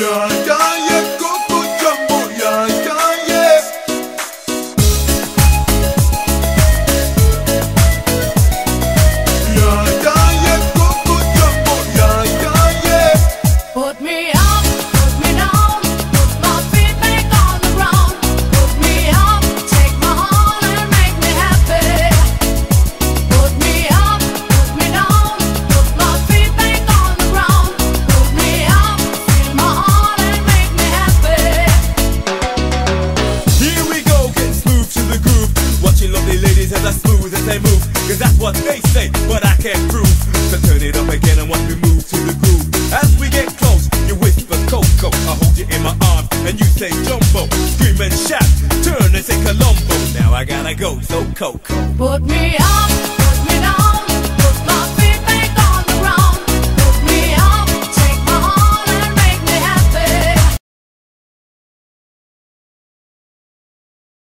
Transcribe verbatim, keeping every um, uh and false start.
Yeah, yeah, yeah, Coco Jumbo, yeah, yeah, yeah. Yeah, yeah, yeah, Coco Jumbo, yeah, yeah, yeah. Put me up, put me down, put my feet back on the ground. Put me up, take my heart and make me happy. Put me up, put me down, put my feet back on the ground. Put me up, feel my heart and make me happy. Here we go, getting smooth to the groove. Watching lovely ladies as I smooth as they move. Cause that's what they say, but I can't prove. So turn it up again and watch me move to the groove. As we get close, you whisper Coco. I hold you in my arms and you say Jumbo. Scream and shout, turn and say Colombo. Now I gotta go, so Coco. Put me up.